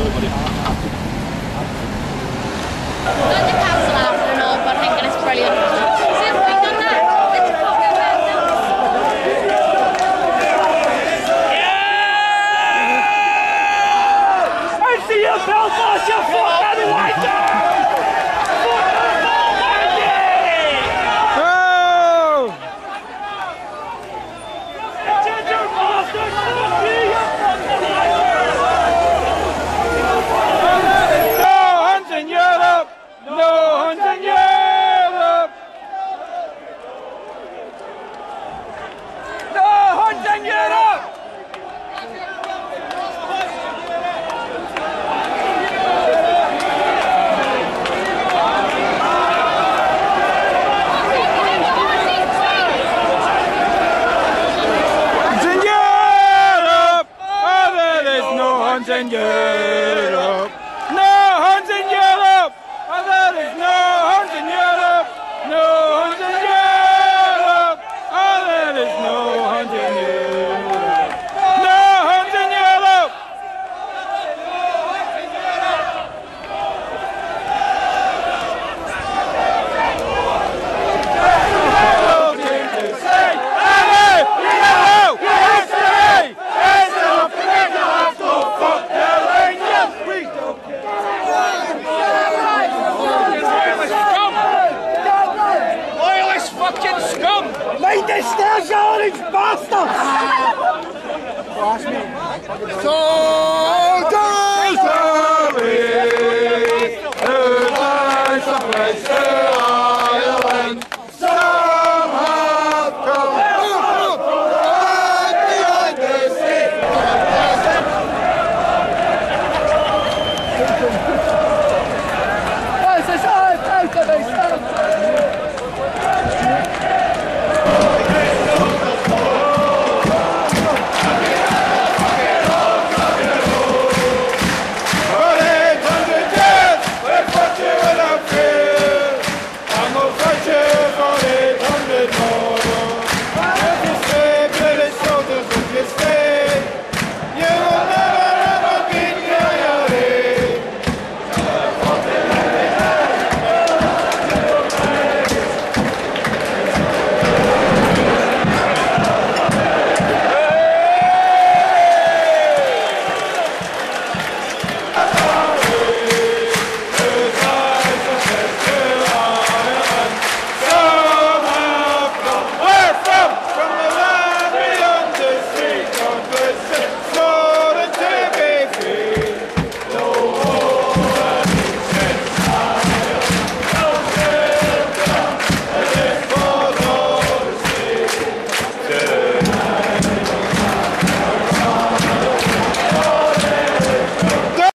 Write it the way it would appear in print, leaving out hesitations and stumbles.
Got the council after and all, but I think it's brilliant. See if we done that. Let's talk about them. I see you, Belfast, you fucking white dog! In Europe, no hunt in Europe, oh, there is no hunt in Europe, no hunt in Europe, oh, there is no hunt in Europe, no hunt in Europe. Mate, they still going, you bastards! So does the lights of Ireland. Some have come behind the sea.